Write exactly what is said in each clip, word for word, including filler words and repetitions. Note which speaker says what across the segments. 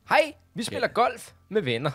Speaker 1: Hej, vi spiller yeah. golf med venner.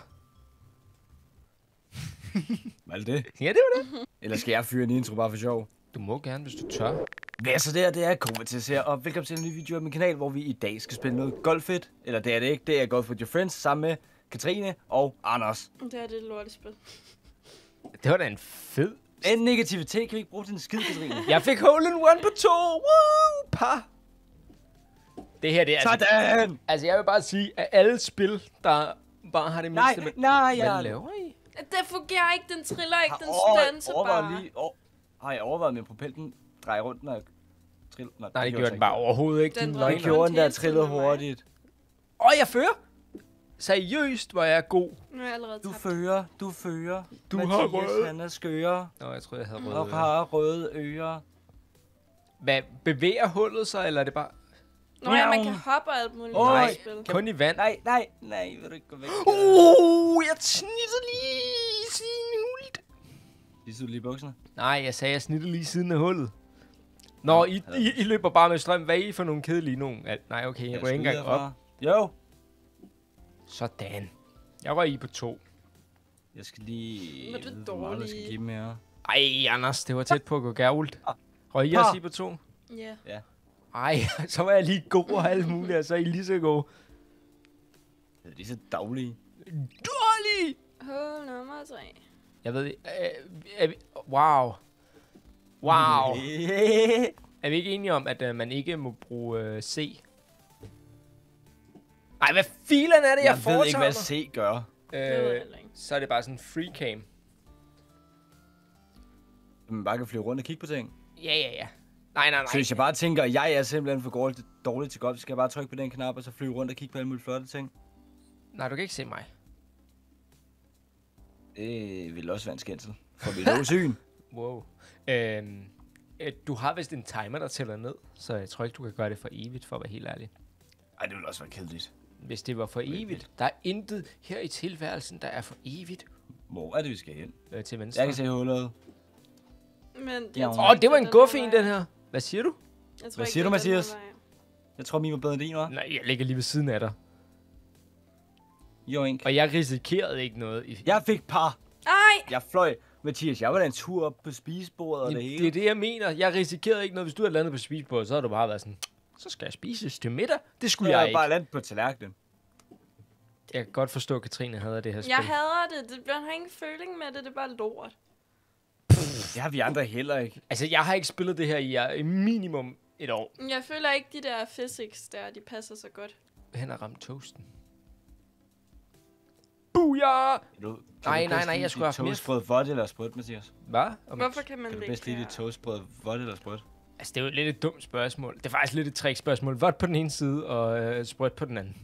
Speaker 2: Hvad er det?
Speaker 1: Ja, det var det.
Speaker 2: Eller skal jeg fyre en intro bare for sjov?
Speaker 1: Du må gerne, hvis du tør.
Speaker 2: Hvad så der? Det er K V T C, og velkommen til en ny video af min kanal, hvor vi i dag skal spille noget golfit. Eller det er det ikke, det er Golf with your friends sammen med Katrine og Anders.
Speaker 3: Det er det lortespil.
Speaker 1: Det var da en fed...
Speaker 2: En negativitet kan vi ikke bruge til en skid, Katrine.
Speaker 1: Jeg fik hole in one på to. Woo! Par. Det her, det er...
Speaker 2: Sådan!
Speaker 1: Altså, altså, jeg vil bare sige, at alle spil, der bare har det
Speaker 2: Nej,
Speaker 1: mindste...
Speaker 2: nej, nej,
Speaker 1: Hvad
Speaker 2: jeg...
Speaker 1: laver I?
Speaker 3: Det fungerer ikke, den triller ikke, den
Speaker 2: Har
Speaker 3: standser
Speaker 2: overvejet
Speaker 3: bare.
Speaker 2: lige, over, har jeg overvejet med propellen dreje rundt, når jeg triller?
Speaker 1: Nej, det gjorde den bare overhovedet ikke.
Speaker 3: Den
Speaker 1: Den
Speaker 3: drejer
Speaker 2: Jeg
Speaker 1: løgn.
Speaker 3: rundt.
Speaker 2: gjorde den der
Speaker 3: hele tiden
Speaker 2: trillede
Speaker 3: med mig.
Speaker 2: hurtigt.
Speaker 1: Åh, oh, jeg fører! Seriøst, hvor jeg er god.
Speaker 3: Nu er jeg allerede
Speaker 2: Du
Speaker 3: tabt.
Speaker 2: fører, du fører.
Speaker 1: Du har
Speaker 2: Mathias,
Speaker 1: røde.
Speaker 2: han er skøre
Speaker 1: Nå, jeg troede, jeg havde
Speaker 2: og
Speaker 1: røde ører.
Speaker 2: har røde ører.
Speaker 1: Hvad, bevæger hullet sig, eller er det bare...
Speaker 3: Nå ja, man
Speaker 2: Miau.
Speaker 3: kan hoppe og alt muligt
Speaker 2: Oj.
Speaker 3: i det spil.
Speaker 1: Kun i vand?
Speaker 2: Nej, nej, nej, vil du ikke gå væk?
Speaker 1: Uh, jeg snittede lige siden hullet.
Speaker 2: Lige lige i bukserne.
Speaker 1: Nej, jeg sagde, jeg snittede lige siden af hullet. Nå, I, I, I løber bare med strøm. Hvad er I for nogle kedelige nogen? Al- Nej, okay, jeg går ikke engang op.
Speaker 2: Jo.
Speaker 1: Sådan. Jeg røg I på to.
Speaker 2: Jeg skal lige...
Speaker 3: Hvor er du
Speaker 2: vide, hvor meget jeg skal
Speaker 3: dårlig.
Speaker 2: give mere.
Speaker 1: Ej, Anders, det var tæt på at gå gærult. Røg I
Speaker 2: Par.
Speaker 1: også I på to?
Speaker 3: Ja.
Speaker 2: Ja.
Speaker 1: Ej, så var jeg lige god og alt muligt, og så er I lige så gode.
Speaker 2: Det er lige så daglige.
Speaker 1: Dårlig!
Speaker 3: Hul nummer tre.
Speaker 1: Jeg ved ikke... Øh, er vi, wow. Wow. Er vi ikke enige om, at uh, man ikke må bruge uh, C? Ej, hvad filen er det, jeg,
Speaker 2: Jeg
Speaker 1: jeg
Speaker 2: ved ikke, hvad
Speaker 1: foretager
Speaker 2: C gør.
Speaker 1: mig?
Speaker 3: Det ved jeg
Speaker 1: Øh,
Speaker 3: heller ikke.
Speaker 1: så er det bare sådan en free cam.
Speaker 2: Man bare kan flyve rundt og kigge på ting.
Speaker 1: Ja, ja, ja. Nej, nej, nej.
Speaker 2: Så hvis jeg bare tænker, at jeg er simpelthen for dårlig, dårlig til golf, så skal jeg bare trykke på den knap, og så flyve rundt og kigge på alle mulige flotte ting.
Speaker 1: Nej, du kan ikke se mig.
Speaker 2: Det vil også være en skændsel. For vi lå syn.
Speaker 1: Wow. Øhm, øh, du har vist en timer, der tæller ned, så jeg tror ikke, du kan gøre det for evigt, for at være helt ærlig.
Speaker 2: Ej, det vil også være kedeligt.
Speaker 1: Hvis det var for evigt. Der er intet her i tilværelsen, der er for evigt
Speaker 2: Hvor er det, vi skal hen?
Speaker 1: øh, til venstre.
Speaker 2: Jeg kan se hullet.
Speaker 3: Men
Speaker 2: Ja.
Speaker 3: jeg
Speaker 1: Åh,
Speaker 3: tror
Speaker 1: oh,
Speaker 3: ikke,
Speaker 1: det var en
Speaker 3: den
Speaker 1: guf
Speaker 3: her
Speaker 1: en,
Speaker 3: vej.
Speaker 1: den her. Hvad siger du?
Speaker 3: Jeg tror
Speaker 2: Hvad
Speaker 3: ikke,
Speaker 2: siger
Speaker 3: det
Speaker 2: du,
Speaker 3: er den her
Speaker 2: Mathias?
Speaker 3: vej.
Speaker 2: Jeg tror, min var bedre end din, hva'?
Speaker 1: Nej, jeg ligger lige ved siden af dig.
Speaker 2: Jo, ikke.
Speaker 1: Og jeg risikerede ikke noget. I...
Speaker 2: Jeg fik par.
Speaker 3: Ej!
Speaker 2: Jeg fløj. Mathias, jeg var da en tur op på spisebordet og det hele.
Speaker 1: Det er det, jeg mener. Jeg risikerede ikke noget. Hvis du havde landet på spisebordet, så havde du bare været sådan, så skal jeg spises til middag. Det skulle jeg,
Speaker 2: jeg
Speaker 1: ikke.
Speaker 2: bare landet på tallerkenen.
Speaker 1: Jeg kan godt forstå, at Katrine havde det her spil.
Speaker 3: Jeg hader det. det. Man har ingen føling med det. Det er bare lort.
Speaker 2: Det har vi andre heller ikke.
Speaker 1: Altså, jeg har ikke spillet det her i, i minimum et år.
Speaker 3: Jeg føler ikke, de der physics der, de passer så godt.
Speaker 1: Han har ramt toasten. Booyah!
Speaker 2: Kan du, kan
Speaker 1: Nej,
Speaker 2: du
Speaker 1: nej,
Speaker 2: bedst
Speaker 1: nej,
Speaker 2: lide
Speaker 1: jeg skulle have
Speaker 2: dit
Speaker 1: haft mere-
Speaker 2: toastbrød vådt eller sprødt, Mathias?
Speaker 1: Hvad? Om
Speaker 3: Hvorfor kan man
Speaker 2: Kan du
Speaker 3: ikke
Speaker 2: bedst lide dit
Speaker 3: her?
Speaker 2: toastbrød vådt eller sprødt?
Speaker 1: Altså, det er jo lidt et dumt spørgsmål. Det er faktisk lidt et trick-spørgsmål. Vådt på den ene side, og øh, sprødt på den anden.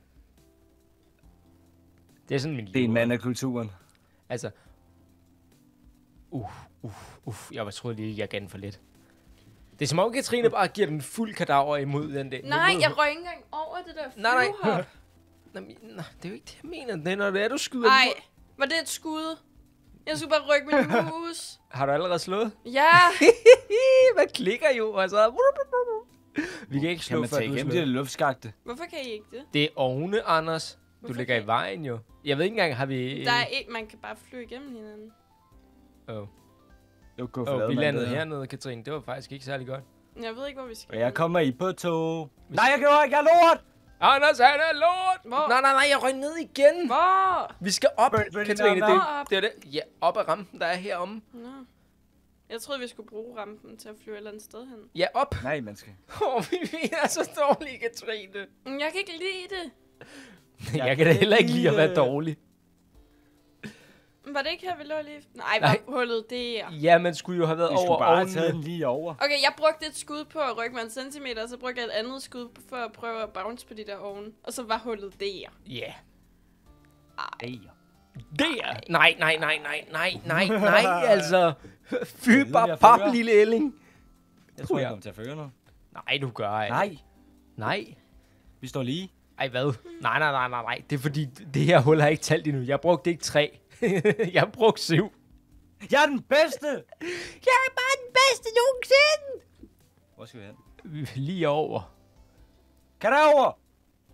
Speaker 1: Det er sådan min
Speaker 2: Det er en mand af kulturen.
Speaker 1: Altså... Uh, uh, uh. Jeg var troede lige, jeg gav den for lidt. Det er som om, Katrine bare giver den fuld kadaver imod den der.
Speaker 3: Nej,
Speaker 1: imod-
Speaker 3: jeg røg ikke engang over det der
Speaker 1: Nej, nej.
Speaker 3: flyvehop.
Speaker 1: Nå, men- nå, det er jo ikke det, jeg mener. Det er, når det er, du skyder
Speaker 3: Ej,
Speaker 1: den på-
Speaker 3: var det et skud? Jeg skulle bare rykke min mus.
Speaker 1: Har du allerede slået?
Speaker 3: Ja,
Speaker 1: Hvad klikker jo? Altså... Vi kan ikke
Speaker 2: Kan
Speaker 1: slå,
Speaker 2: man
Speaker 1: før
Speaker 2: tage
Speaker 1: du
Speaker 2: igennem
Speaker 1: slår.
Speaker 2: det luftskagte?
Speaker 3: hvorfor kan I ikke det?
Speaker 1: Det er ovne, Anders. Du
Speaker 3: Hvorfor
Speaker 1: ligger
Speaker 3: kan
Speaker 1: i vejen jo. Jeg ved ikke engang, har vi...
Speaker 3: Der er ikke, man kan bare flyve igennem hinanden.
Speaker 1: Åh,
Speaker 2: Jo, gå
Speaker 1: oh, vi landede hernede, Katrine. Det var faktisk ikke særlig godt.
Speaker 3: Jeg ved ikke, hvor vi skal.
Speaker 2: Og jeg kommer i på to. Nej, jeg gjorde ikke. Jeg er lort!
Speaker 1: Anders, han er lort!
Speaker 3: Hvor?
Speaker 1: Nej, nej, nej, jeg røg ned igen.
Speaker 3: Hvor?
Speaker 1: Vi skal op,
Speaker 2: Bør- bør-
Speaker 1: Katrine.
Speaker 2: nå,
Speaker 1: Det,
Speaker 3: nå, op.
Speaker 1: det er det. Ja, op ad rampen, der er heromme.
Speaker 3: Nå. Jeg troede, vi skulle bruge rampen til at flyve et eller andet sted hen.
Speaker 1: Ja, op.
Speaker 2: Nej, man skal.
Speaker 1: Åh, oh, vi er så dårlige, Katrine.
Speaker 3: Men jeg kan ikke lide det.
Speaker 1: Jeg, jeg kan da heller ikke lide at være dårlig.
Speaker 3: Var det ikke her, vi lå lige? Nej,
Speaker 1: Nej.
Speaker 3: var hullet der.
Speaker 1: Ja, man skulle jo have været
Speaker 2: Vi
Speaker 1: over
Speaker 2: skulle bare have
Speaker 1: ovnen.
Speaker 2: taget den lige over.
Speaker 3: Okay, jeg brugte et skud på at rykke mig en centimeter, og så brugte jeg et andet skud for at prøve at bounce på de der ovne. Og så var hullet der.
Speaker 1: Ja.
Speaker 2: Ej.
Speaker 1: Der! Nej, nej, nej, nej, nej, nej, nej, altså. Fy
Speaker 2: Jeg ved,
Speaker 1: bare
Speaker 2: jeg
Speaker 1: pap,
Speaker 2: fører.
Speaker 1: lille ælling.
Speaker 2: Jeg tror,
Speaker 1: Ja.
Speaker 2: jeg kommer til at føre noget.
Speaker 1: Nej, du gør ej.
Speaker 2: Nej,
Speaker 1: Nej.
Speaker 2: vi står lige.
Speaker 1: Ej, hvad? Nej, nej, nej, nej, nej. Det er fordi, det her hul har ikke talt endnu. Jeg brugte ikke tre. Jeg brugte syv.
Speaker 2: Jeg er den bedste!
Speaker 1: Jeg er bare den bedste nogensinde!
Speaker 2: Hvor skal vi hen?
Speaker 1: Lige over.
Speaker 2: Kan der over?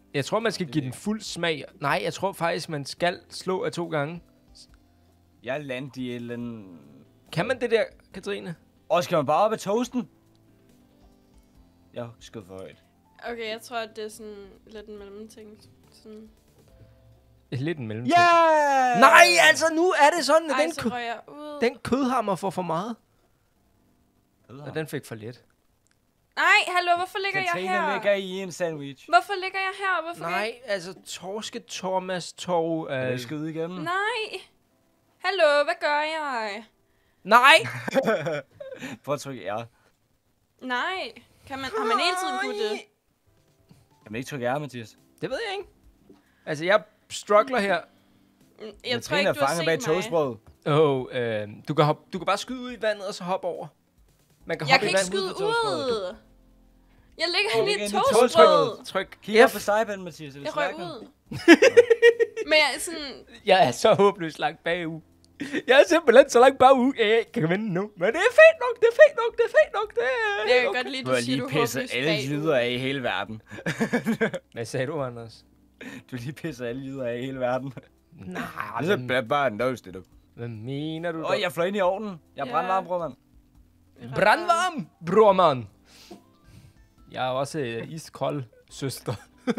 Speaker 1: Jeg tror, man skal give den fuld smag. Nej, jeg tror faktisk, man skal slå af to gange.
Speaker 2: Jeg landte i et eller andet...
Speaker 1: Kan man det der, Katrine?
Speaker 2: Og skal man bare op af toasten? Jeg skød for højt.
Speaker 3: Okay, jeg tror, at det er sådan lidt en mellemting. Sådan.
Speaker 1: Lidt en mellemting.
Speaker 2: Yeah!
Speaker 1: Nej, altså nu er det sådan, at
Speaker 3: Ej,
Speaker 1: den,
Speaker 3: så
Speaker 1: kø-
Speaker 3: røg jeg ud.
Speaker 1: den kødhammer får for meget.
Speaker 2: Kødhammer.
Speaker 1: Og den fik for lidt.
Speaker 3: Nej, hallo, hvorfor ligger jeg
Speaker 2: Katrine
Speaker 3: her?
Speaker 2: ligger i en sandwich.
Speaker 3: Hvorfor ligger jeg her? Hvorfor kan
Speaker 1: Nej, altså Torske Thomas Torv...
Speaker 2: Er
Speaker 1: Øh...
Speaker 2: det skyde igennem?
Speaker 3: jeg... Nej. Hallo, hvad gør jeg?
Speaker 1: Nej!
Speaker 2: Prøv at trykke R.
Speaker 3: Nej. Kan man, har man hele tiden kunne det?
Speaker 2: Kan man ikke trykke R, Mathias?
Speaker 1: Det ved jeg ikke. Altså, jeg struggler her.
Speaker 3: Mm, Jeg
Speaker 2: Katrine
Speaker 3: tror ikke,
Speaker 2: er
Speaker 3: du har
Speaker 2: fanget
Speaker 3: set
Speaker 2: bag
Speaker 3: mig.
Speaker 2: toastbrød.
Speaker 1: Åh, oh, øh, du, kan hoppe, du kan bare skyde ud i vandet, og så hoppe over. Man kan
Speaker 3: Jeg
Speaker 1: hoppe
Speaker 3: kan
Speaker 1: i
Speaker 3: ikke
Speaker 1: vandet.
Speaker 3: skyde
Speaker 2: ud på toastbrødet.
Speaker 3: ud. Jeg ligger
Speaker 2: Åh,
Speaker 3: oh,
Speaker 2: ligger
Speaker 3: i et
Speaker 2: inde i
Speaker 3: toastbrød.
Speaker 1: Tryk
Speaker 2: Kig op
Speaker 1: F.
Speaker 2: på stejpen, Mathias. Er det
Speaker 3: Jeg røg
Speaker 2: stærkere?
Speaker 3: ud. Men jeg er sådan...
Speaker 1: Jeg er så håbløst langt bagud. Jeg er simpelthen så langt bagud, at jeg ikke kan vinde nu. Men det er fedt nok, det er fedt nok, det er fedt nok, det er
Speaker 3: Jeg kan
Speaker 1: okay.
Speaker 3: godt lide,
Speaker 2: Du
Speaker 3: du
Speaker 2: har
Speaker 3: siger,
Speaker 2: lige
Speaker 3: du
Speaker 2: pisset
Speaker 3: håbløst
Speaker 2: alle
Speaker 3: bagud.
Speaker 2: lyder af i hele verden.
Speaker 1: Hvad sagde du, Anders?
Speaker 2: Du har lige pisset alle lyder af i hele verden.
Speaker 1: Nej,
Speaker 2: Det er så bare en døs, det du.
Speaker 1: hvad mener du?
Speaker 2: Åh, jeg fløj ind i ovnen. Jeg er
Speaker 3: Ja.
Speaker 2: brandvarm, bror, mand.
Speaker 1: Brandvarm, bror man. Jeg er også øh, iskold søster.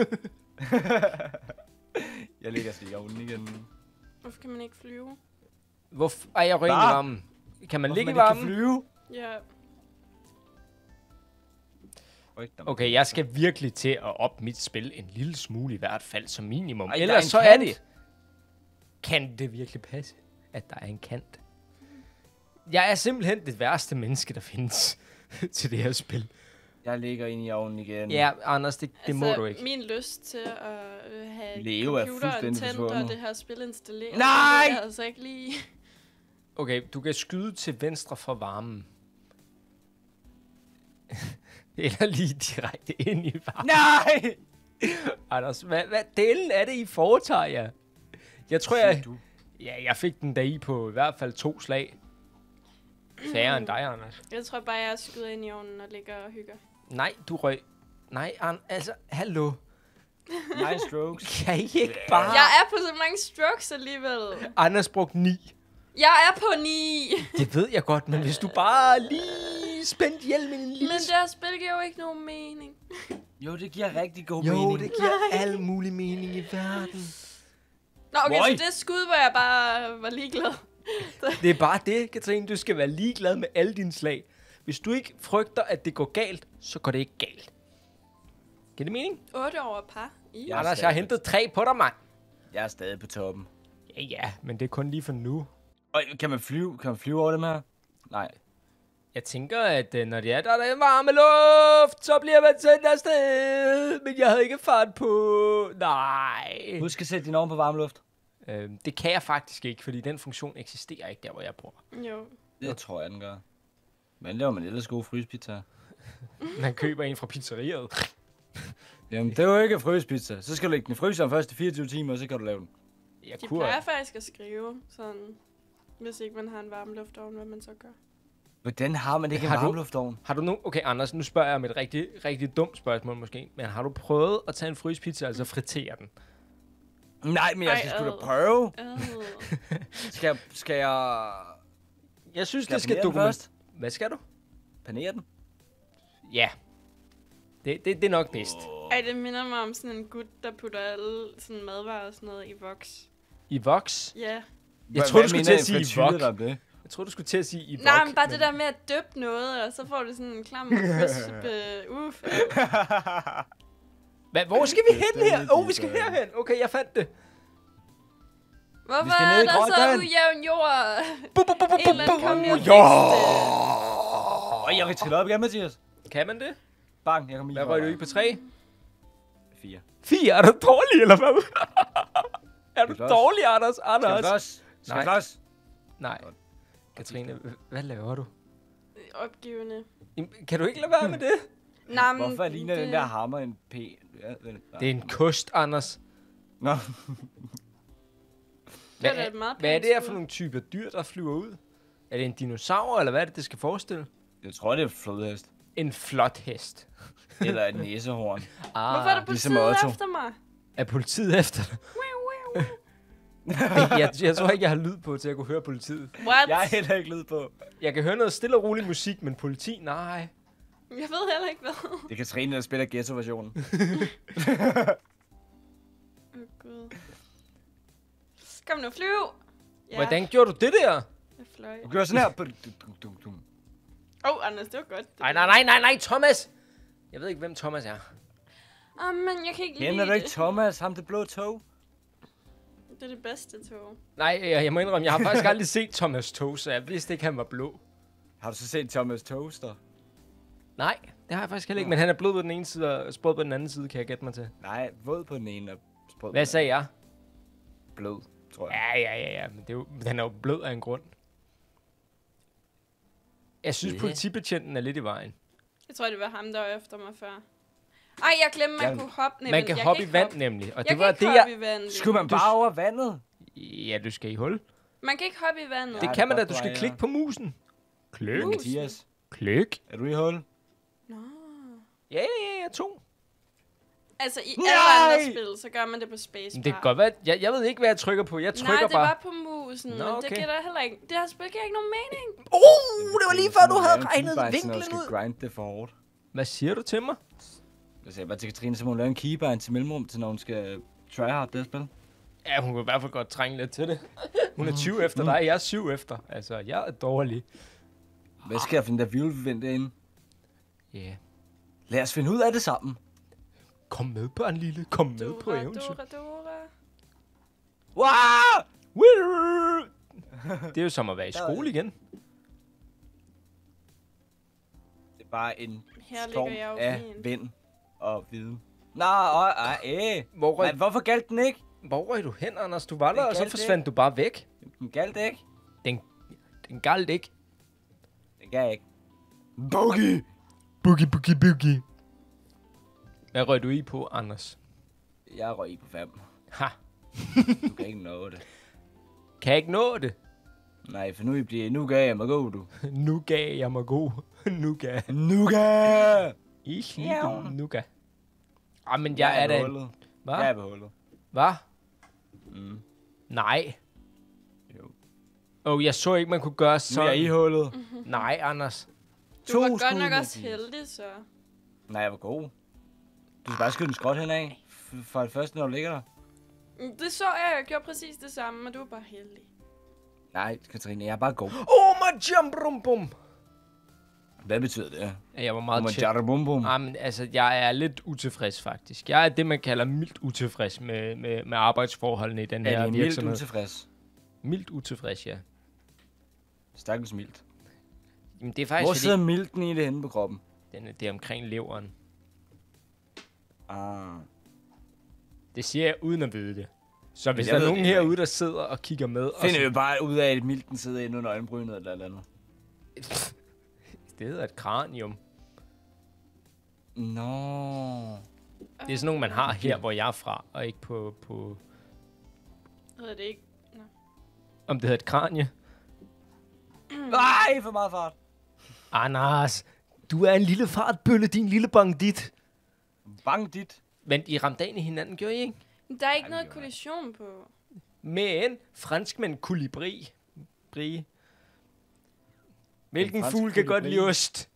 Speaker 2: Jeg ligger så i ovnen igen.
Speaker 3: Hvorfor kan man ikke flyve?
Speaker 1: Hvorfor er jeg røg i
Speaker 2: Hva?
Speaker 1: varmen? Kan man
Speaker 2: Hvorfor
Speaker 1: ligge i
Speaker 2: man ikke
Speaker 1: varmen?
Speaker 2: kan flyve?
Speaker 3: Ja.
Speaker 1: Okay, jeg skal virkelig til at op mit spil en lille smule i hvert fald som minimum.
Speaker 2: Ej, der er
Speaker 1: Ellers
Speaker 2: en
Speaker 1: så er
Speaker 2: kant.
Speaker 1: det. Kan det virkelig passe, at der er en kant? Jeg er simpelthen det værste menneske, der findes til det her spil.
Speaker 2: Jeg ligger ind i ovnen igen.
Speaker 1: Ja, Anders, det, det må
Speaker 3: altså,
Speaker 1: du ikke.
Speaker 3: min lyst til at øh, have
Speaker 2: Leo er
Speaker 3: computeren
Speaker 2: fuldstændig
Speaker 3: tændt og
Speaker 2: forsvundet.
Speaker 3: det her spil installeret.
Speaker 2: Nej!
Speaker 3: Det er jeg altså ikke lige.
Speaker 1: Okay, du kan skyde til venstre for varmen. Eller lige direkte ind i varmen.
Speaker 2: Nej!
Speaker 1: Anders, hvad, hvad delen er det, I foretager jer? Jeg tror, jeg...
Speaker 2: Du.
Speaker 1: Ja, jeg fik den der i på i hvert fald to slag. Færre end dig, Anders.
Speaker 3: Jeg tror bare, jeg skyder ind i ovnen og ligger og hygger.
Speaker 1: Nej, du røg. Nej, An- altså, hallo.
Speaker 2: Nine strokes.
Speaker 1: Kan I ikke bare...
Speaker 3: Jeg er på så mange strokes alligevel.
Speaker 1: Anders brugte ni.
Speaker 3: Jeg er på ni.
Speaker 1: Det ved jeg godt, men hvis du bare lige spændte hjelmen en lille...
Speaker 3: Men det her spil giver jo ikke nogen mening.
Speaker 2: Jo, det giver rigtig god
Speaker 1: Jo,
Speaker 2: mening.
Speaker 1: det giver al mulig mening i verden.
Speaker 3: Nå, okay,
Speaker 2: Boy.
Speaker 3: så det skud, hvor jeg bare var ligeglad.
Speaker 1: Det er bare det, Katrine. Du skal være ligeglad med alle dine slag. Hvis du ikke frygter, at det går galt, så går det ikke galt. Giver det mening?
Speaker 3: otte over par. I.
Speaker 2: Ja.
Speaker 1: Anders, jeg har hentet tre på dig, mand.
Speaker 2: Jeg er stadig på toppen.
Speaker 1: Ja, ja, men det er kun lige for nu.
Speaker 2: Og kan man flyve? Kan man flyve over dem her? Nej.
Speaker 1: Jeg tænker, at øh, når det er, der er den varme luft, så bliver man sendt afsted. Men jeg havde ikke fart på. Nej.
Speaker 2: Husk at sætte din ovn på varm luft.
Speaker 1: Øh, det kan jeg faktisk ikke, fordi den funktion eksisterer ikke der, hvor jeg bor.
Speaker 3: Jo.
Speaker 2: Det tror jeg, den gør. Men laver man ellers gode frysepizza.
Speaker 1: Man køber en fra pizzeriet.
Speaker 2: Jamen, det er jo ikke frysepizza. Så skal du lægge den i fryseren først i fireogtyve timer, og så kan du lave den.
Speaker 1: Jeg
Speaker 3: De
Speaker 1: kunne...
Speaker 3: plejer faktisk at skrive sådan, hvis ikke man har en varm luftovn, hvad man så gør.
Speaker 2: Hvordan har man ikke en
Speaker 1: Har du-
Speaker 2: varmluftovn?
Speaker 1: Har du nu... Okay, Anders, nu spørger jeg om et rigtig, rigtig dumt spørgsmål måske. Men har du prøvet at tage en frysepizza, altså fritere den?
Speaker 2: Nej, men jeg
Speaker 3: Ej,
Speaker 2: skal sgu da
Speaker 3: ad.
Speaker 2: prøve.
Speaker 3: Øh.
Speaker 2: Skal jeg... Skal jeg...
Speaker 1: Jeg synes,
Speaker 2: Skal
Speaker 1: det skal
Speaker 2: jeg panere den
Speaker 1: dokumentere...
Speaker 2: først?
Speaker 1: Hvad skal du?
Speaker 2: Panere den?
Speaker 1: Ja. Det, det, det er nok bedst.
Speaker 3: Ej, det minder mig om sådan en gut, der putter alle sådan madvarer og sådan noget i voks.
Speaker 1: I voks?
Speaker 3: Ja.
Speaker 1: Jeg tror du skulle til at sige i vok.
Speaker 2: vok. Det?
Speaker 1: Jeg tror du skulle til at sige i vok.
Speaker 3: Nej, men bare det der med at døbe noget, og så får du sådan en klam crisp, uh, uff.
Speaker 1: Hvad, hvor skal vi hen
Speaker 2: Det er
Speaker 1: her?
Speaker 2: lidt
Speaker 1: Åh, oh, vi skal
Speaker 2: irriterende.
Speaker 1: herhen. Okay, jeg fandt det.
Speaker 3: Hvorfor
Speaker 2: Vi skal ned i
Speaker 3: er der så
Speaker 2: grotten.
Speaker 3: ujævn jord?
Speaker 1: Bu, bu, bu, bu,
Speaker 3: En eller anden
Speaker 1: bu,
Speaker 3: kom lige og
Speaker 1: bu. Ja!
Speaker 2: Åh, jeg kan trille op igen, Mathias.
Speaker 1: Kan man det?
Speaker 2: Bang, jeg kom i.
Speaker 1: Hvad røg du i på tre?
Speaker 2: Fire.
Speaker 1: Fire? Er du dårlig, eller hvad? Er du
Speaker 2: Skal vi slås?
Speaker 1: dårlig, Anders?
Speaker 2: Skal vi
Speaker 1: Anders?
Speaker 2: slås? Skal vi
Speaker 1: Nej.
Speaker 2: slås?
Speaker 1: Nej. Katrine, h- hvad laver du?
Speaker 3: Opgivende.
Speaker 1: Jamen, kan du ikke lade være med det?
Speaker 3: Nej, men
Speaker 2: Hvorfor ligner
Speaker 3: det-
Speaker 2: den der hammer en P? Ja, vel,
Speaker 1: Det er en kost, Anders.
Speaker 2: Nå.
Speaker 3: Det
Speaker 1: Hvad
Speaker 3: var da
Speaker 1: er,
Speaker 3: et meget
Speaker 1: hvad er
Speaker 3: pænt
Speaker 1: det her for
Speaker 3: skud.
Speaker 1: nogle typer dyr, der flyver ud? Er det en dinosaur, eller hvad er det, det skal forestille?
Speaker 2: Jeg tror, det er flodhest.
Speaker 1: En flot hest.
Speaker 2: Eller et næsehorn.
Speaker 1: Ah,
Speaker 3: Hvorfor er der
Speaker 2: ligesom
Speaker 3: politiet
Speaker 2: Otto.
Speaker 3: efter mig?
Speaker 1: er politiet efter dig? jeg, jeg tror ikke, jeg har lyd på, til at kunne høre politiet.
Speaker 3: What?
Speaker 2: Jeg er heller ikke lyd på.
Speaker 1: Jeg kan høre noget stille og rolig musik, men politi, nej.
Speaker 3: Jeg ved heller ikke, hvad.
Speaker 2: Det kan Katrine, der spiller ghetto-versionen.
Speaker 3: Åh, oh, gud. Kom nu, flyv! Ja,
Speaker 1: Hvordan gjorde du det der?
Speaker 3: jeg fløj.
Speaker 2: Du gør sådan her.
Speaker 3: Åh, oh, Anders, det var godt.
Speaker 1: Nej, nej, nej, nej, nej, Thomas! Jeg ved ikke, hvem Thomas er.
Speaker 3: Åh, oh, men jeg kan ikke lide
Speaker 2: Kender du ikke
Speaker 3: det.
Speaker 2: Thomas, ham det blå tog?
Speaker 3: Det er det bedste tog.
Speaker 1: Nej, jeg, jeg må indrømme, jeg har faktisk aldrig set Thomas Tog, så jeg vidste ikke, han var blå.
Speaker 2: Har du så set Thomas Toaster?
Speaker 1: Nej, det har jeg faktisk heller ikke, men han er blød på den ene side og sprød på den anden side, kan jeg gætte mig til.
Speaker 2: Nej, våd på den ene og sprød på
Speaker 1: Hvad
Speaker 2: den
Speaker 1: sagde jeg?
Speaker 2: blød, tror jeg.
Speaker 1: Ja, ja, ja, ja, men det er jo, den er jo blød af en grund. Jeg synes,
Speaker 2: Ja.
Speaker 1: politibetjenten er lidt i vejen.
Speaker 3: Jeg tror, det var ham, der var efter mig før. Ej, jeg glemte, man
Speaker 2: Jeg-
Speaker 3: kunne hoppe. Nej,
Speaker 1: Man
Speaker 3: men
Speaker 1: kan
Speaker 3: jeg
Speaker 1: hoppe i
Speaker 3: ikke
Speaker 1: vand
Speaker 3: hoppe.
Speaker 1: nemlig, og
Speaker 3: Jeg
Speaker 1: det
Speaker 3: kan
Speaker 1: var
Speaker 3: ikke
Speaker 1: det,
Speaker 3: hoppe
Speaker 1: jeg...
Speaker 3: i vandet.
Speaker 2: Skulle man
Speaker 1: Du-
Speaker 2: bare over vandet?
Speaker 1: Ja, du skal i hul.
Speaker 3: Man kan ikke hoppe i vandet.
Speaker 1: Det
Speaker 2: Nej,
Speaker 1: kan man da,
Speaker 2: godt,
Speaker 1: du
Speaker 2: du
Speaker 1: skal
Speaker 2: er,
Speaker 1: klikke
Speaker 2: ja.
Speaker 1: på musen. Klik,
Speaker 3: Mus.
Speaker 2: Mathias,
Speaker 1: klik.
Speaker 2: er du i hul?
Speaker 3: Nå.
Speaker 1: Ja, ja, ja, ja, to.
Speaker 3: Altså, i
Speaker 2: Nej!
Speaker 3: alle andre spil, så gør man det på spacebar.
Speaker 1: Men det kan godt være, jeg, jeg ved ikke, hvad jeg trykker på. Jeg trykker
Speaker 3: Nej, det
Speaker 1: bare...
Speaker 3: var på musen,
Speaker 1: Nå,
Speaker 3: men
Speaker 1: okay.
Speaker 3: det giver der heller ikke... Det her spil giver ikke nogen mening.
Speaker 1: Uh, det var lige før, du havde
Speaker 2: Lave en
Speaker 1: regnet
Speaker 2: keybind,
Speaker 1: vinklen
Speaker 2: når du skal
Speaker 1: ud.
Speaker 2: grind det for hårdt.
Speaker 1: Hvad siger du til mig?
Speaker 2: Jeg sagde bare til Katrine, så må hun lave en keybind til mellemrum, til når hun skal tryhard det her spil.
Speaker 1: Ja, hun kunne i hvert fald godt trænge lidt til det. Hun er tyve efter dig, jeg er syv efter. Altså, jeg er dårlig.
Speaker 2: Hvad skal jeg finde der vivlvente ind?
Speaker 1: Ja. Yeah.
Speaker 2: Lad os finde ud af det sammen.
Speaker 1: Kom med, børn lille. Kom med på
Speaker 3: Dora,
Speaker 1: eventyr.
Speaker 3: Dora, Dora.
Speaker 2: Wow!
Speaker 1: Det er jo som at være i skole igen.
Speaker 2: Det er bare en
Speaker 3: Her
Speaker 2: storm
Speaker 3: ligger jeg jo
Speaker 2: af
Speaker 3: fint.
Speaker 2: vind og viden. Nå, og, ej, æh.
Speaker 1: Hvor røg,
Speaker 2: Men hvorfor galt den ikke?
Speaker 1: hvor røg du hen, Anders? Du var der,
Speaker 2: Den
Speaker 1: og så
Speaker 2: galt
Speaker 1: forsvandt du bare væk.
Speaker 2: Den galt ikke.
Speaker 1: Den, den galt ikke.
Speaker 2: Den gav ikke. Boogie!
Speaker 1: Boogie, boogie, boogie. Hvad røg du i på, Anders?
Speaker 2: Jeg røg i på fem.
Speaker 1: Ha.
Speaker 2: Du kan ikke nå det.
Speaker 1: Kan jeg ikke nå det?
Speaker 2: Nej, for nu, I bliver, nu gav jeg mig god, du.
Speaker 1: Nu gav jeg mig god. Nu gav
Speaker 2: Nu gav!
Speaker 1: ich
Speaker 2: Ja.
Speaker 1: liebe Nuga. Ah, men jeg er
Speaker 2: på
Speaker 1: da...
Speaker 2: hullet.
Speaker 1: Hvad?
Speaker 2: Jeg er på hullet.
Speaker 1: Hvad?
Speaker 2: Mm.
Speaker 1: Nej.
Speaker 2: Jo.
Speaker 1: Åh, oh, jeg så ikke, man kunne gøre
Speaker 2: Nu er
Speaker 1: sådan.
Speaker 2: jeg i hullet.
Speaker 1: Nej, Anders.
Speaker 3: Du var
Speaker 2: To
Speaker 3: godt
Speaker 2: skud,
Speaker 3: nok også
Speaker 2: Mathias.
Speaker 3: heldig, så.
Speaker 2: Nej, jeg var god. Du skal bare skyde den skråt henad. f- For det første, når du ligger der.
Speaker 3: Mm, Det så jeg, jeg gjorde præcis det samme, men du var bare heldig.
Speaker 2: Nej, Katrine, jeg er bare god.
Speaker 1: Oh, my jump, rum, bum.
Speaker 2: Hvad betyder det?
Speaker 1: Ja, jeg var
Speaker 2: Om
Speaker 1: meget
Speaker 2: at
Speaker 1: chill.
Speaker 2: jatte bum bum.
Speaker 1: Ah, men altså, jeg er lidt utilfreds, faktisk. Jeg er det, man kalder mildt utilfreds med, med, med arbejdsforholdene i den
Speaker 2: Er
Speaker 1: her
Speaker 2: det mildt
Speaker 1: virksomhed.
Speaker 2: utilfreds?
Speaker 1: Mildt utilfreds, ja.
Speaker 2: Stakkels mildt.
Speaker 1: Jamen, det er faktisk,
Speaker 2: Hvor
Speaker 1: fordi
Speaker 2: sidder milten i det henne på kroppen?
Speaker 1: den, er- det er omkring leveren.
Speaker 2: Ah.
Speaker 1: Det siger jeg uden at vide det. Så hvis
Speaker 2: Jeg
Speaker 1: der er
Speaker 2: ved
Speaker 1: nogen
Speaker 2: det
Speaker 1: herude, der sidder og kigger med... og
Speaker 2: Finder
Speaker 1: så-
Speaker 2: jo bare ud af, at milten sidder inde under øjenbrynet eller et eller andet.
Speaker 1: Det hedder et kranium.
Speaker 2: Nå.
Speaker 1: Det er sådan nogle, man har her, hvor jeg er fra, og ikke på... på
Speaker 3: Hedder det ikke? Nå.
Speaker 1: om det hedder et kranie.
Speaker 2: Nej, for meget fart.
Speaker 1: Anders, du er en lille fartbølle, din lille bandit.
Speaker 2: Bang dit.
Speaker 1: Men I ramte dagen i hinanden, gjorde I ikke?
Speaker 3: Der er ikke
Speaker 2: Ej,
Speaker 3: noget
Speaker 2: det gør
Speaker 3: kollision på.
Speaker 1: Men franskmænd kolibri. Brie. Hvilken
Speaker 2: fransk
Speaker 1: fugl kan godt
Speaker 2: kolibri.
Speaker 1: lide ost?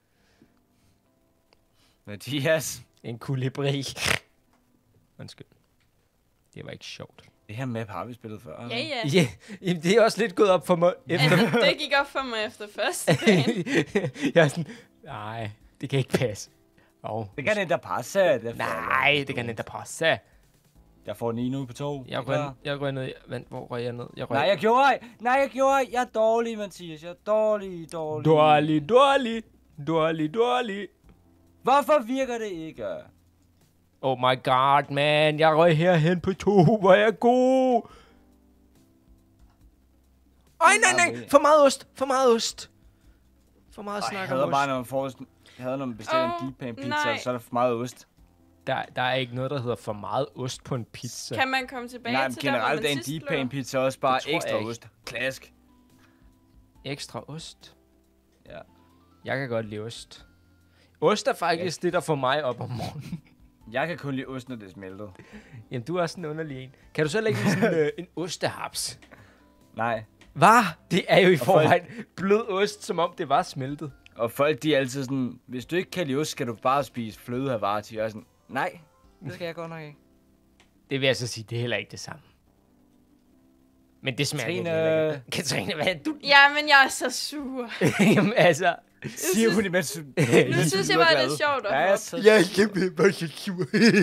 Speaker 2: Mathias.
Speaker 1: En kolibri. Undskyld. Det var ikke sjovt.
Speaker 2: Det her map har vi spillet før.
Speaker 3: Ja, ja.
Speaker 1: Ja, jamen, det er også lidt gået op for mig. Efter
Speaker 3: Altså, det gik op for mig efter første dagen.
Speaker 1: jeg er sådan, nej, det kan ikke passe. Oh,
Speaker 2: Det kan ikke passe. Det
Speaker 1: nej, det kan ikke passe.
Speaker 2: Jeg får ni nu på to.
Speaker 1: Jeg røg, jeg røg ned. Vent, hvor røg jeg ned? Jeg røg.
Speaker 2: Nej, jeg gjorde ej. Nej, jeg gjorde ej. Jeg er dårlig, Mathias. Jeg er dårlig, dårlig.
Speaker 1: Dårlig, dårlig. Dårlig, dårlig.
Speaker 2: Hvorfor virker det ikke?
Speaker 1: Oh my god, man. Jeg røg herhen på to. Hvor er jeg god. Ej, nej, nej. For meget ost. For meget ost. For meget
Speaker 2: Ej,
Speaker 1: snak
Speaker 2: jeg
Speaker 1: om
Speaker 2: hader bare,
Speaker 1: ost.
Speaker 2: når man får sådan... Jeg havde, når man bestiller
Speaker 3: Åh,
Speaker 2: en deep pan pizza,
Speaker 3: nej.
Speaker 2: så er der for meget ost.
Speaker 1: Der, der er ikke noget, der hedder for meget ost på en pizza.
Speaker 3: Kan man komme tilbage
Speaker 2: Nej, men
Speaker 3: til der, hvor
Speaker 2: generelt
Speaker 3: man
Speaker 2: er en
Speaker 3: sidst
Speaker 2: deep
Speaker 3: lå?
Speaker 2: pan pizza også bare
Speaker 1: Det tror jeg
Speaker 2: ekstra
Speaker 1: ikke.
Speaker 2: ost. Klask.
Speaker 1: Ekstra ost.
Speaker 2: Ja.
Speaker 1: Jeg kan godt lide ost. Ost er faktisk det, der får mig op om morgenen.
Speaker 2: Jeg kan kun lide ost, når det er smeltet.
Speaker 1: Jamen, du er også en underlig en. Kan du så lægge sådan øh, en ostehaps?
Speaker 2: Nej.
Speaker 1: Hvad? Det er jo i
Speaker 2: Og
Speaker 1: forvejen blød ost, som om det var smeltet.
Speaker 2: Og folk, de er altid sådan, hvis du ikke kan lide ost, skal du bare spise fløde Havarti. Og sådan, nej, det skal jeg godt nok ikke.
Speaker 1: Det vil jeg så sige, det er heller ikke det samme. Men det smager
Speaker 2: Katrine.
Speaker 1: lidt heller ikke. Katrine, hvad er du?
Speaker 3: Ja, men jeg er så sur.
Speaker 1: Jamen, altså...
Speaker 2: Siger hun imens hun...
Speaker 3: Nu synes jeg bare, det er sjovt at
Speaker 2: Ja,
Speaker 3: hoppe.
Speaker 2: så...
Speaker 1: Jeg er kæmpe bare så sur.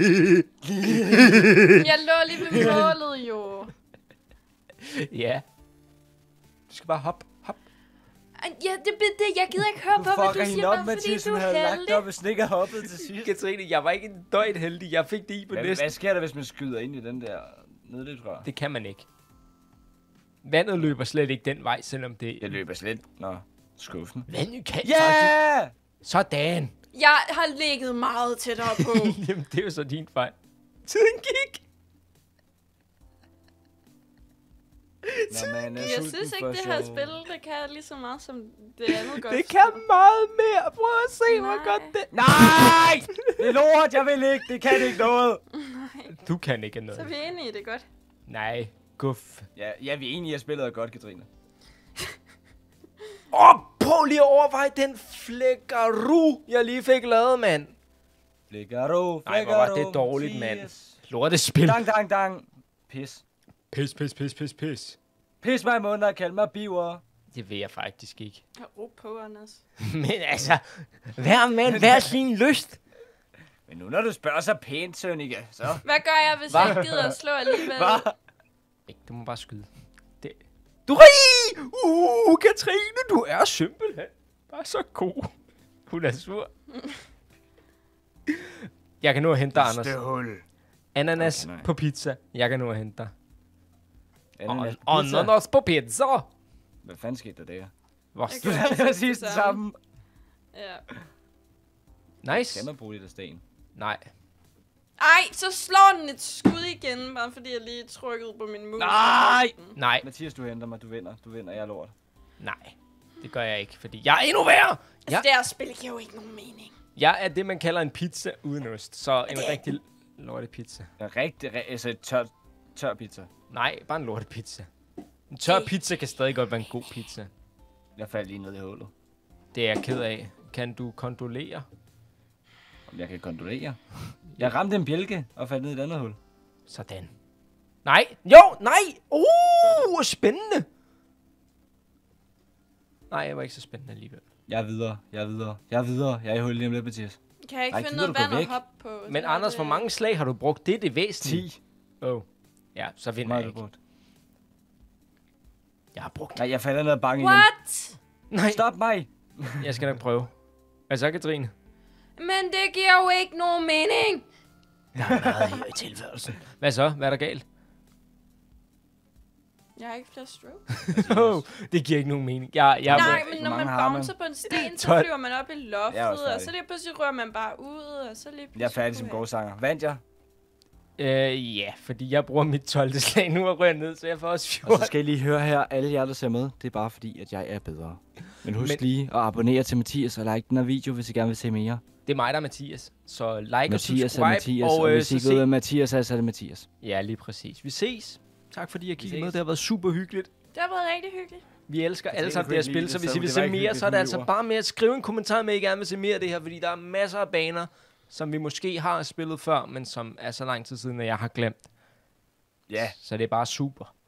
Speaker 3: Jeg lå lige ved målet, jo.
Speaker 1: Ja. Du skal bare hoppe, hop.
Speaker 3: Ej, ja, det er det. Jeg gider ikke høre
Speaker 2: Du
Speaker 3: på, hvad
Speaker 2: fucker
Speaker 3: du
Speaker 2: hende
Speaker 3: siger,
Speaker 2: op,
Speaker 3: bare fordi
Speaker 2: Mathias.
Speaker 3: du
Speaker 2: Hun
Speaker 3: er
Speaker 2: havde lagt
Speaker 3: heldig.
Speaker 2: op, hvis den ikke har hoppet til sidst.
Speaker 1: Katrine, jeg var ikke en døjt heldig. Jeg fik det i på
Speaker 2: Hvad,
Speaker 1: næsten.
Speaker 2: hvad sker der, hvis man skyder ind i den der nedløbsrør?
Speaker 1: Det kan man ikke. Vandet løber slet ikke den vej, selvom det...
Speaker 2: Jeg løber slet. Nå, skuffen.
Speaker 1: Vandet kan
Speaker 2: Ja!
Speaker 1: faktisk...
Speaker 2: Yeah!
Speaker 1: Sådan.
Speaker 3: Jeg har ligget meget tættere på.
Speaker 1: Jamen, det er jo så din fejl. Tiden gik.
Speaker 2: Nå, man er
Speaker 3: Jeg
Speaker 2: sulten
Speaker 3: synes
Speaker 2: for
Speaker 3: ikke, det her
Speaker 2: sjov.
Speaker 3: spil, det kan lige så meget som det andet godt.
Speaker 1: Det kan meget mere. Prøv at se, hvor
Speaker 3: Nej.
Speaker 1: godt det...
Speaker 2: Nej! Det er lort, jeg vil ikke. Det kan ikke noget.
Speaker 1: Du kan ikke
Speaker 3: Så er
Speaker 1: noget.
Speaker 3: vi enige, det er godt.
Speaker 1: Nej, guf.
Speaker 2: Ja, ja, vi er enige, at spillet er godt, Katrine.
Speaker 1: Åh, oh, prøv lige at overveje den flækkeru, jeg lige fik lavet, mand.
Speaker 2: Fligaro,
Speaker 1: Ej, hvor var det dårligt, mand. Lortespil.
Speaker 2: Dang, dang, dang. Pis.
Speaker 1: Pis, pis, pis, pis, pis.
Speaker 2: Pis mig i munden og kald mig biver.
Speaker 1: Det vil jeg faktisk ikke.
Speaker 3: Jeg råb på, Anders.
Speaker 1: Men altså, hver mand, hver sin lyst.
Speaker 2: Men nu når du spørger så pænt, Sønneke, så...
Speaker 3: Hvad gør jeg, hvis
Speaker 2: Hva?
Speaker 3: jeg ikke gider at slå alligevel?
Speaker 2: Hvad?
Speaker 1: Ikke, du må bare skyde. Det. Du er rig! Uh, Katrine, du er simpelthen bare så god. Hun er sur. Jeg kan nå at hente dig, Anders.
Speaker 2: Støvhul.
Speaker 1: Ananas
Speaker 2: Okay, nej.
Speaker 1: på pizza. Jeg kan nå at hente dig.
Speaker 2: Ananas på pizza.
Speaker 1: Ananas på pizza.
Speaker 2: Hvad fanden skete der der?
Speaker 1: Hvor
Speaker 3: Jeg
Speaker 2: Du
Speaker 3: kan
Speaker 1: st-
Speaker 2: har
Speaker 3: også
Speaker 2: præcis
Speaker 3: det
Speaker 2: det
Speaker 3: samme.
Speaker 2: samme.
Speaker 3: Ja.
Speaker 1: Nice.
Speaker 2: Skal man bruge lidt af sten?
Speaker 1: Nej.
Speaker 3: Ej, så slår den et skud igen, bare fordi jeg lige trykkede på min mus.
Speaker 2: Nej!
Speaker 1: Nej.
Speaker 2: Mathias, du henter mig. Du vinder. Du vinder. Jeg er lort.
Speaker 1: Nej. Det gør jeg ikke, fordi jeg er endnu værre.
Speaker 3: Altså,
Speaker 1: Ja.
Speaker 3: det her spil giver jo ikke nogen mening.
Speaker 1: Jeg er det, man kalder en pizza uden ost. Så en rigtig lortepizza.
Speaker 2: En rigtig, re- altså et tør, tør pizza.
Speaker 1: Nej, bare en lortepizza. En tør
Speaker 3: Okay.
Speaker 1: pizza kan stadig godt være en god pizza.
Speaker 2: Jeg faldt lige ned i hullet.
Speaker 1: Det er jeg ked af. Kan du kondolere?
Speaker 2: Om jeg kan kondolere. Jeg ramte en bjælke og faldt ned i et andet hul.
Speaker 1: Sådan. Nej. Jo, nej. Uh, spændende. Nej, jeg var ikke så spændende alligevel.
Speaker 2: Jeg er videre. Jeg er videre. Jeg er videre. Jeg er i hullet lige om lidt, Mathias.
Speaker 3: Kan jeg ikke
Speaker 2: Ej,
Speaker 3: finde
Speaker 2: gider
Speaker 3: noget
Speaker 2: du gå
Speaker 3: vand at
Speaker 2: væk?
Speaker 3: hoppe på?
Speaker 1: Men
Speaker 3: Det er
Speaker 1: Anders,
Speaker 3: det-
Speaker 1: hvor mange slag har du brugt? Det er det væsentlige.
Speaker 2: ti.
Speaker 1: Oh. Ja, så
Speaker 2: Hvor
Speaker 1: vinder
Speaker 2: meget
Speaker 1: jeg
Speaker 2: har du
Speaker 1: ikke.
Speaker 2: brugt?
Speaker 1: Jeg har brugt.
Speaker 2: Nej, jeg falder ned ad bakken igen.
Speaker 3: What?
Speaker 1: Nej,
Speaker 2: Stop mig!
Speaker 1: jeg skal nok prøve. Hvad så, Katrine?
Speaker 3: Men det giver jo ikke nogen mening.
Speaker 1: Der er meget her i tilværelsen. Hvad så? Hvad er der galt?
Speaker 3: Jeg har ikke flere stroke.
Speaker 1: Oh, det giver ikke nogen mening. Jeg, jeg
Speaker 3: Nej,
Speaker 1: må...
Speaker 3: men
Speaker 2: Hvor
Speaker 3: når man
Speaker 2: mange har man?
Speaker 3: bouncer på en sten, så
Speaker 1: tolv.
Speaker 3: flyver man op i
Speaker 2: Jeg er også
Speaker 3: loftet, og
Speaker 2: færdig.
Speaker 3: så lige pludselig rører man bare ud, og så lige pludselig...
Speaker 2: Jeg er færdig som gårdsanger. Vandt jeg?
Speaker 1: Øh, ja, fordi jeg bruger mit tolvte slag nu og rører ned, så jeg får også
Speaker 2: Og så
Speaker 1: fjorten.
Speaker 2: skal I lige høre her, alle jer, der ser med, det er bare fordi, at jeg er bedre. Men husk
Speaker 1: Men-
Speaker 2: Men... lige at abonnere til Mathias og like den her video, hvis I gerne vil se mere.
Speaker 1: Det er mig, der er Mathias. Så like
Speaker 2: Mathias
Speaker 1: og
Speaker 2: er
Speaker 1: subscribe.
Speaker 2: Mathias, og,
Speaker 1: og, øh,
Speaker 2: hvis I
Speaker 1: så
Speaker 2: ikke ved,
Speaker 1: se...
Speaker 2: hvad Mathias er, så er det Mathias.
Speaker 1: Ja, lige præcis. Vi ses. Tak fordi jeg
Speaker 2: Vi
Speaker 1: kiggede med.
Speaker 2: ses.
Speaker 1: Det har været super hyggeligt.
Speaker 3: Det har været rigtig hyggeligt.
Speaker 1: Vi elsker alle
Speaker 2: Katrine
Speaker 1: sammen
Speaker 2: kunne
Speaker 1: det her
Speaker 2: ikke lide
Speaker 1: spil, så
Speaker 2: det,
Speaker 1: hvis
Speaker 2: så
Speaker 1: I vil
Speaker 2: det
Speaker 1: se
Speaker 2: var ikke
Speaker 1: mere,
Speaker 2: hyggeligt
Speaker 1: så er det
Speaker 2: for
Speaker 1: altså
Speaker 2: lyver.
Speaker 1: bare med at skrive en kommentar med, at I gerne vil se mere af det her, fordi der er masser af baner, som vi måske har spillet før, men som er så lang tid siden, at jeg har glemt.
Speaker 2: Ja.
Speaker 1: Så det er bare super.